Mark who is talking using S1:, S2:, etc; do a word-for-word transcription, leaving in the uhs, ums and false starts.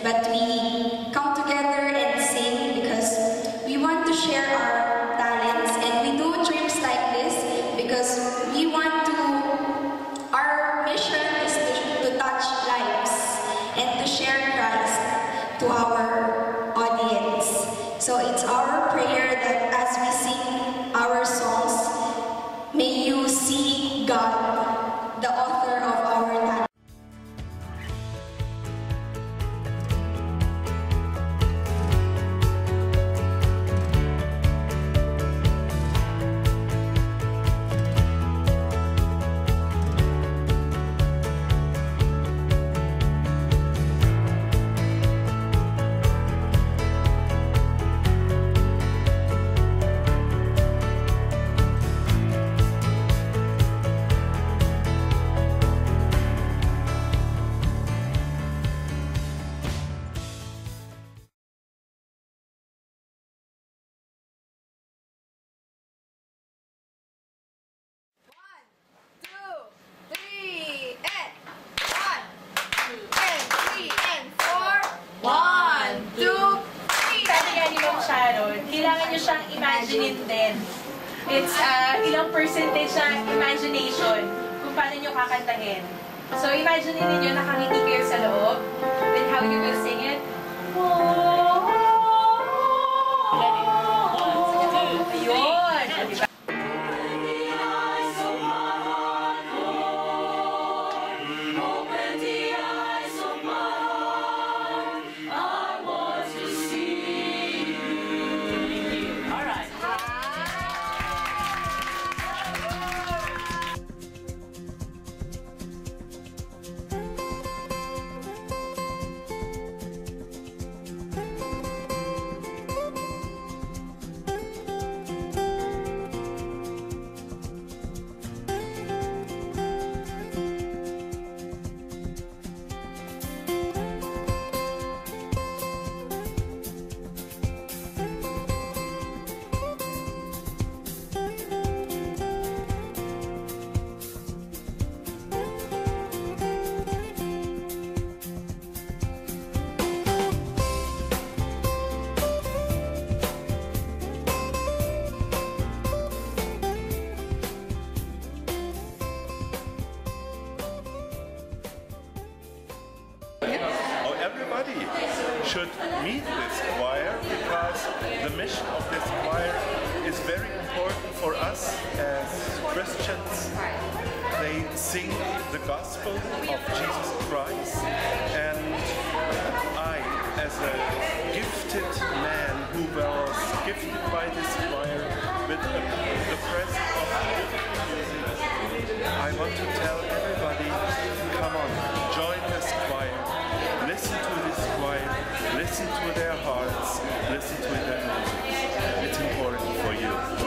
S1: but we come together and sing because we want to share our talents, and we do trips like this because we want to, our mission is to, to touch lives and to share Christ to our audience. So it's our prayer that as we sing our songs, may you see God, the author of our talent.
S2: Kailangan nyo siyang imaginein din. It's uh, ilang percentage ng imagination kung paano nyo kakantahin. So, imaginein ninyo nakangiti kayo sa loob, then how you will sing it. Ayun! Diba?
S3: Everybody should meet this choir because the mission of this choir is very important for us as Christians. They sing the gospel of Jesus Christ, and I, as a gifted man who was gifted by this choir with the, the presence of music, I want to tell everybody, come on, join this choir. Listen to this choir, listen to their hearts, listen to their music. It's important for you.